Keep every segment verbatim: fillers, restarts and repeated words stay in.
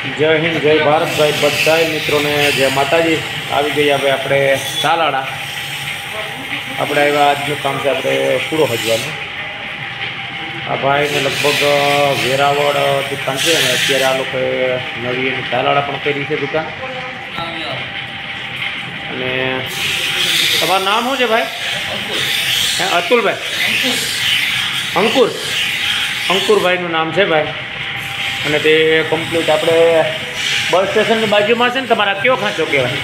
જય હિન્દ, જય ભારત ભાઈ, બધાય મિત્રોને જય માતાજી। આવી ગયા ભાઈ આપણે તાલાળા। આપણે આવ્યા આજનું કામ છે આપણે પૂરો હજવાનું। આ ભાઈને લગભગ વેરાવળ દુકાન છે અને અત્યારે આ લોકોએ નવી એની તાલાળા પણ કરી છે દુકાન। અને તમારું નામ શું છે ભાઈ? અતુલભાઈ, અંકુર, અંકુરભાઈનું નામ છે ભાઈ। અને તે કમ્પ્લીટ આપણે બસ સ્ટેશનની બાજુમાં છે ને તમારા કયો ખાંચો કહેવાય?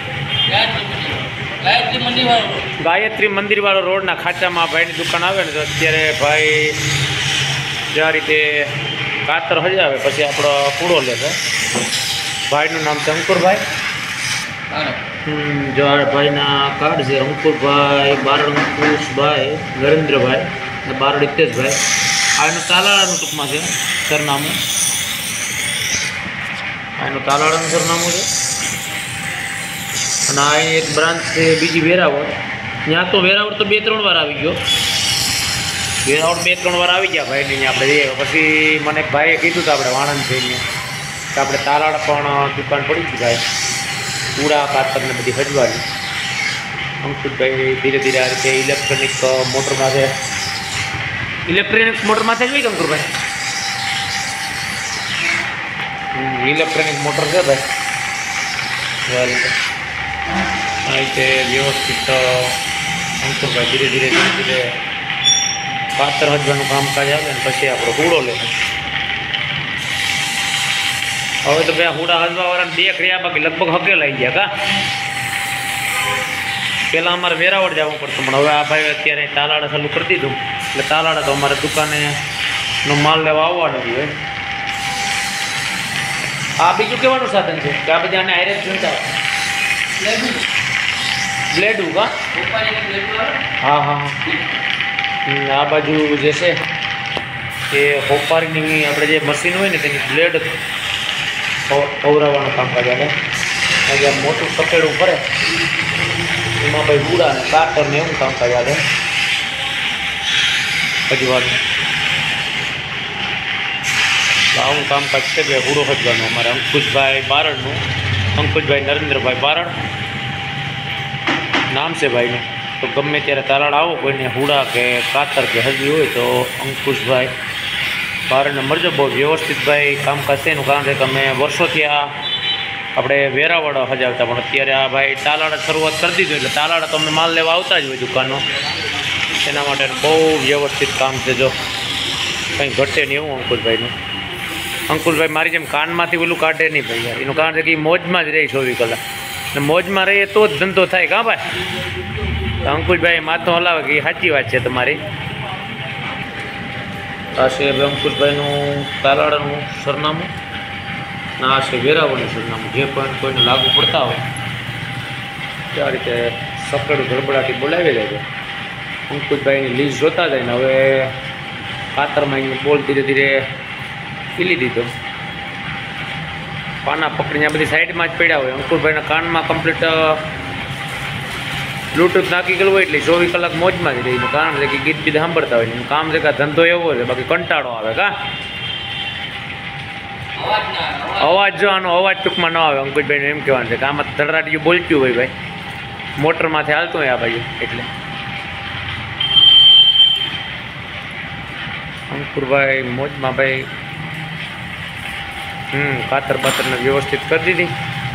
ગાયત્રી મંદિરવાળો રોડના ખાંચામાં ભાઈની દુકાન આવે ને તો અત્યારે ભાઈ જે આ રીતે કાતર હજાવે પછી આપણો કૂડો લે છે। ભાઈનું નામ છે અંકુરભાઈ। જો આ ભાઈના કાર્ડ છે અંકુરભાઈ, બારણ અંકુશભાઈ, નરેન્દ્રભાઈ અને બારણ હિતેશભાઈ। આ એનું તાલાળાનું ટૂંકમાં છે સરનામું। આનું તાલાળાનું સરનામું છે અને આ એક બ્રાન્ચ છે બીજી વેરાવળ। ત્યાં તો વેરાવળ તો બે ત્રણ વાર આવી ગયો, વેરાવળ બે ત્રણ વાર આવી ગયા ભાઈને અહીંયા આપણે જઈએ। પછી મને ભાઈએ કીધું તો આપણે વાણંદ થઈને કે આપણે તાલાળા પણ દુકાન પડી ગઈ ભાઈ, પૂરા કાતરને બધી હજવાની। અંકુશભાઈ ધીરે ધીરે આ રીતે ઇલેક્ટ્રોનિક મોટરમાં છે, ઇલેક્ટ્રોનિક મોટરમાં છે જ અંકુરભાઈ? ઇલેક્ટ્રોનિક મોટર છે ભાઈ, આ રીતે આ રીતે વ્યવસ્થિત અંકુરભાઈ ધીરે ધીરે ધીરે ધીરે કાતર હજવાનું કામકાજ આવે ને પછી આપણો હુડો લે। હવે તો ભાઈ હુડા હજવાવાળાને બે કર્યા બાકી લગભગ હકેલાઈ ગયા કા? પહેલાં અમારે વેરાવળ જવું પડતું પણ હવે આ ભાઈ અત્યારે તાલાળા ચાલુ કરી દીધું એટલે તાલાળા તો અમારે દુકાને નો માલ લેવા આવવાનો જ હોય। આ બીજું કેવાનું સાધન છે કે આ બધા આને આયરન જોઈતા બ્લેડું કા? હા હા આ બાજુ જે છે એ હોપારીની આપણે જે મશીન હોય ને તેની બ્લેડ પવરાવવાનું કામકાજ આવે। અહીંયા મોટું સફેડું ફરે એમાં ભાઈ હુડા ને કાતર ને એવું કામકાજ આવે હજવાનું। આવું કામકાજ છે ભાઈ હુડો હજવાનું અમારે અંકુશભાઈ બારણનું, અંકુશભાઈ નરેન્દ્રભાઈ બારણ નામ છે ભાઈનું। તો ગમે ત્યારે તાલાળા આવો કોઈને હુડા કે કાતર કે હજવી હોય તો અંકુશભાઈ બારણને મળજો। બહુ વ્યવસ્થિત ભાઈ કામકાજ છે એનું કારણ છે કે અમે વર્ષોથી આ આપણે વેરાવળ હજાવતા પણ અત્યારે આ ભાઈ તાલાળા શરૂઆત કરી દીધું એટલે તાલાળા તો અમે માલ લેવા આવતા જ હોય દુકાનો, એના માટે બહુ વ્યવસ્થિત કામ છે। જો કંઈ ઘટે નહીં એવું અંકુશભાઈનું। અંકુશભાઈ મારી જેમ કાનમાંથી પેલું કાઢે નહીં ભાઈ યાર, એનું કારણ છે કે એ મોજમાં જ રહી ચોવીસ કલાક ને મોજમાં રહીએ તો જ ધંધો થાય કાં ભાઈ? અંકુશભાઈ માથું હલાવે કે એ સાચી વાત છે તમારી। આ છે અંકુશભાઈનું તાલાળાનું સરનામું ને આ છે વેરાવળનું સરનામું। જે પણ કોઈને લાગુ પડતા હોય તે આ રીતે સકડું ગડબડાટી બોલાવી લેજો। અંકુશભાઈની લીઝ જોતા જાય ને હવે કાતરમાં એની બોલ ધીરે ધીરે પીલી દીધો, પાના પકડીને આ બધી સાઈડમાં જ પડ્યા હોય। અંકુરભાઈના કાનમાં કમ્પ્લીટ બ્લૂટૂથ નાખી ગયેલું હોય એટલે ચોવીસ કલાક મોજમાં જ રહી એનું કારણ છે કે ગીત બીત સાંભળતા હોય એનું કામ છે કે ધંધો એવો છે, બાકી કંટાળો આવે કા? અવાજ જો આનો અવાજ ટૂંકમાં ન આવે અંકુશભાઈનું એમ કહેવાનું છે કે આમાં ધડરાટીયું બોલતું હોય ભાઈ, મોટરમાંથી હાલતું હોય આ બાજુ એટલે। અંકુરભાઈ મોજમાં ભાઈ હમ કાતર બાતરને વ્યવસ્થિત કરી દીધી।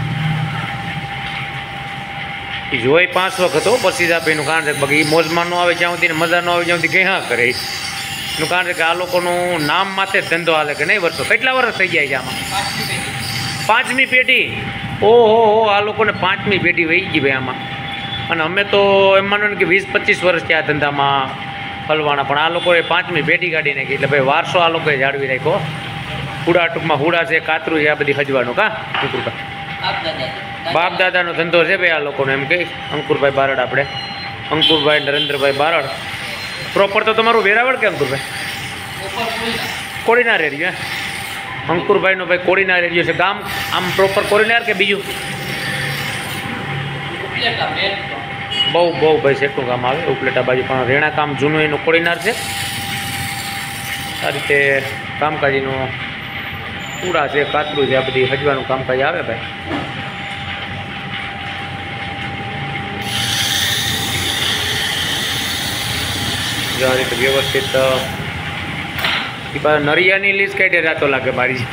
એ જોઈ પાંચ વખત હો પછી જ આપે એનું કારણ છે બાકી એ મોજમાં ન આવે જ્યાં સુધી ને મજા ન આવે જ્યાં સુધી કંઈ હા કરે એનું કારણ છે કે આ લોકોનું નામ માથે જ ધંધો હાલે કે નહીં? વર્ષો કેટલા વર્ષ થઈ જાય છે આમાં? પાંચમી પેઢી? ઓહો હો, આ લોકોને પાંચમી પેઢી વહી ગઈ ભાઈ આમાં। અને અમે તો એમ માનો ને કે વીસ પચીસ વર્ષથી આ ધંધામાં હલવાના પણ આ લોકોએ પાંચમી પેઢી કાઢી નાખી એટલે ભાઈ વારસો આ લોકોએ જાળવી રાખ્યો। હુડા ટૂંકમાં હુડા છે, કાતરું છે, આ બધી હજવાનું કા અંકુરભાઈ? બાપ દાદાનો ધંધો છે ભાઈ આ લોકોનો એમ કહી અંકુરભાઈ બારડ આપણે અંકુરભાઈ નરેન્દ્રભાઈ બારડ। પ્રોપર તો તમારું વેરાવળ કે અંકુરભાઈ? કોડીનાર એરિયો? અંકુરભાઈનો ભાઈ કોડીનાર એરિયો છે। ગામ આમ પ્રોપર કોડીનાર કે બીજું? બહુ બહુ ભાઈ સેટું કામ આવે ઉપલેટા બાજુ પણ રેણા કામ જૂનું એનું કોડીનાર છે। આ રીતે કામકાજીનું પૂરા છે, કાતરું છે, આ બધી હજવાનું કામકાજ આવે ભાઈ. જો આ રીતે વ્યવસ્થિત નરિયાની લીસ કાઢે રાતો લાગે મારી.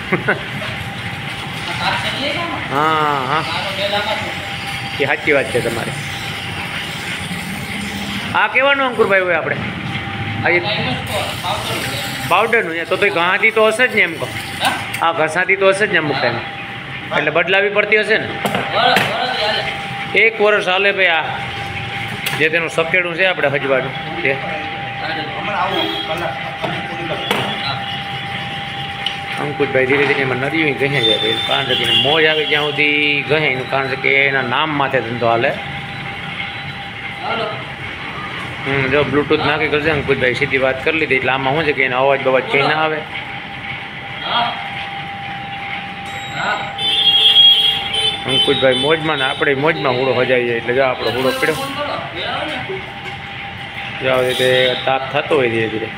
હા હા એ સાચી વાત છે તમારી. આ કહેવાનું અંકુરભાઈ હોય આપણે આજે પાવડરનું તો તો ઘાથી તો હશે જ ને એમ કહો. આ ઘસાથી તો હશે જ ને અમુક ટાઈમ એટલે બદલાવી પડતી હશે ને. એક વર્ષ હાલે ભાઈ. આ જે તેનું સફેડું છે આપણે હજવાનું તે અંકુશભાઈ ધીરે ધીરે એમાં નદીઓ કહે જાય ભાઈ. કારણ કે મોજ આવે જ્યાં સુધી કહે એનું કારણ છે કે એના નામ માથે ધંધો હાલે. હમ જો બ્લૂટૂથ નાખી કરશે અંકુશભાઈ સીધી વાત કરી લીધી એટલે આમાં શું છે કે એનો અવાજ બવાજ કંઈ ના આવે. અંકુશભાઈ મોજમાં ને આપણે મોજમાં હુડો હજાઈએ એટલે જો આપણો હુડો પીડ્યો જો આવી રીતે તાપ થતો હોય ધીરે ધીરે.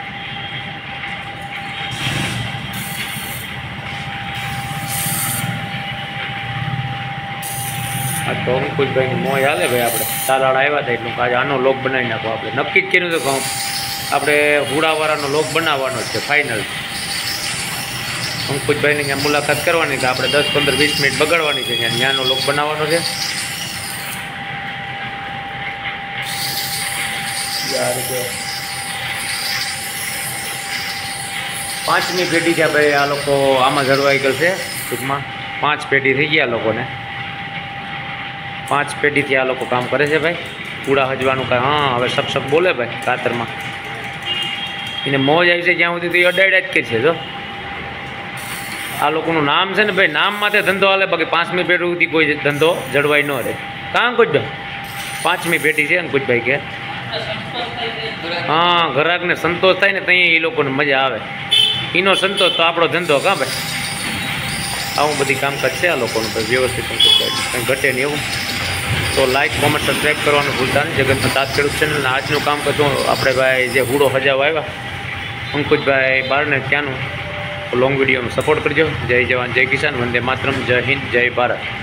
આ તો અંકુશભાઈની મોજ હાલે ભાઈ. આપણે તાલાળ આવ્યા હતા એટલું આજે આનો લોક બનાવી નાખો. આપણે નક્કી જ કર્યું તો કહું આપણે હુડાવાળાનો લોક બનાવવાનો જ છે ફાઇનલ. અંકુશભાઈની ત્યાં મુલાકાત કરવાની કે આપણે દસ પંદર વીસ મિનિટ બગાડવાની છે ત્યાં ત્યાંનો લોક બનાવવાનો છે. આ રીતે પાંચમી પેઢી છે ભાઈ. આ લોકો આમાં જળવાઈ ગયેલ છે ટૂંકમાં. પાંચ પેઢી થઈ ગયા લોકોને. પાંચ પેઢીથી આ લોકો કામ કરે છે ભાઈ. પૂડા હજવાનું કાંઈ હા હવે સપ સપ બોલે ભાઈ કાતરમાં. એને મોજ આવી છે જ્યાં સુધી તો એ અડાડ્યા જ કે છે. જો આ લોકોનું નામ છે ને ભાઈ, નામ માથે ધંધો હાલે. બાકી પાંચમી પેઢી સુધી કોઈ ધંધો જળવાઈ ન રહે. કાં અંકુશભાઈ પાંચમી પેઢી છે અંકુશભાઈ કે હા ગ્રાહકને સંતોષ થાય ને ત્યાં એ લોકોને મજા આવે. એનો સંતોષ તો આપણો ધંધો કાં ભાઈ. આવું બધી કામકાજ છે આ લોકોનું ભાઈ વ્યવસ્થિત. કંઈ ઘટે નહીં એવું. તો લાઈક કોમેન્ટ સબસ્ક્રાઈબ કરવાનું ભૂલતા નહીં. જગતના તાત ખેડૂત ચેનલને આજનું કામ કરશું આપણે ભાઈ જે હુડો હજાવા આવ્યા અંકુશભાઈ બારને ત્યાંનું લોંગ વિડીયોમાં સપોર્ટ કરજો. જય જવાન જય કિસાન વંદે માતરમ. જય હિન્દ જય ભારત.